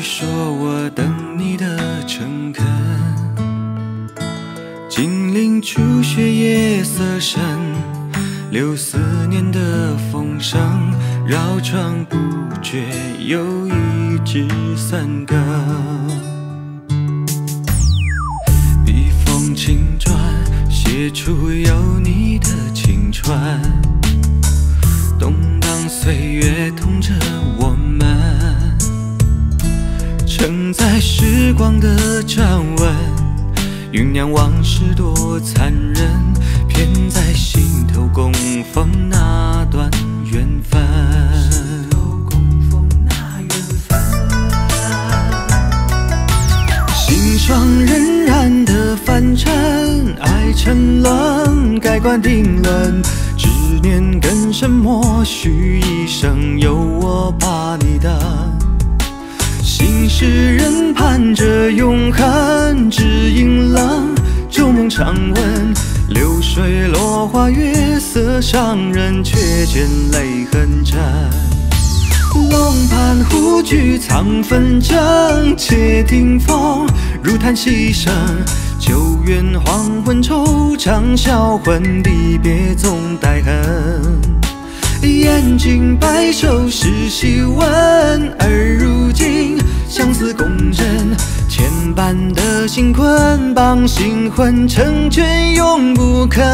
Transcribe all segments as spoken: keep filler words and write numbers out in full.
说我等你的诚恳，金陵初雪夜色深，留思念的风声，绕窗不觉又一纸三更。笔锋轻转，写出有你的青春，动荡岁月痛着我们，承载时光的站稳，酝酿往事多残忍，偏在心头供奉那段缘分。心霜荏苒的凡尘，爱沉沦，盖棺定论，执念更深，默许一生有我把你等。心事人盼着永恒，只因冷，旧梦常温，流水落花月色伤人，却见泪痕沉。龙盘虎踞藏纷争，且听风如叹息声。旧缘黄昏惆怅销魂，离别总带恨。眼睛白首是细问，而如今相思共枕，牵绊的心捆绑心魂，成全永不肯。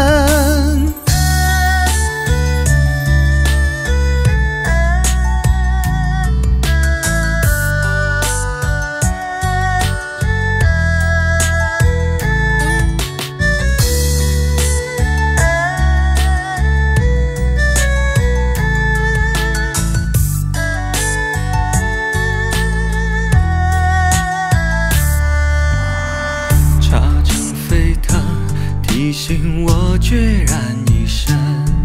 提醒我决然一生，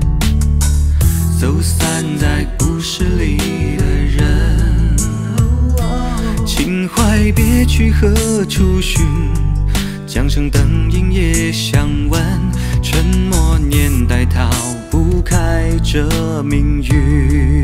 走散在故事里的人，情怀别去何处寻？江声灯影也相闻，沉默年代逃不开这命运。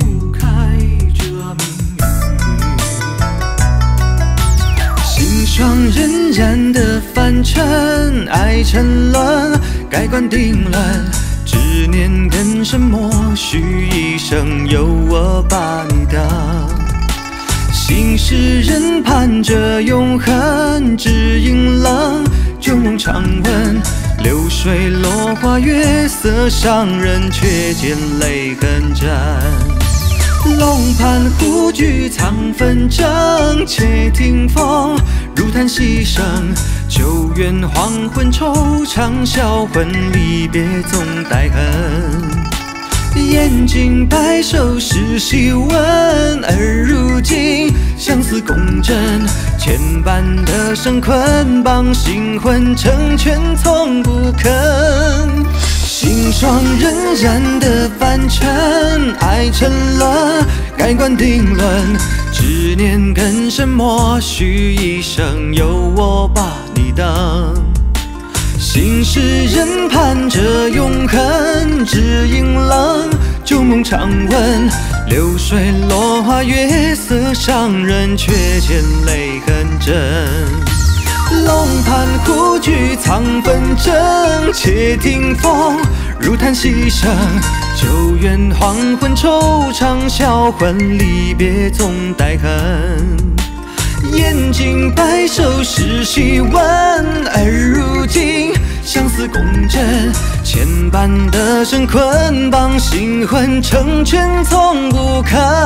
心霜荏苒的凡尘，爱沉沦，盖棺定论，执念更深，默许一生有我把你等。心事人盼着永恒，只因冷，旧梦常温，流水落花月色伤人，却见泪痕真。龙盘虎踞藏纷争，且听风如叹息声。旧缘黄昏惆怅销魂，离别总带恨。眼睛白首是细问，而如今相思共枕，牵绊的绳捆绑心魂，成全从不肯。心霜荏苒的凡尘，爱沉沦，盖棺定论，执念更深，默许一生有我把你等。心事人盼着永恒，只因冷，旧梦常温，流水落花月色伤人，却见泪痕真。龙盘虎踞藏纷争，且听风如叹息声。旧缘黄昏惆怅销魂，离别总带恨。眼睛白首是细问，而如今相思共枕，牵绊的绳捆绑心魂，成全从不肯。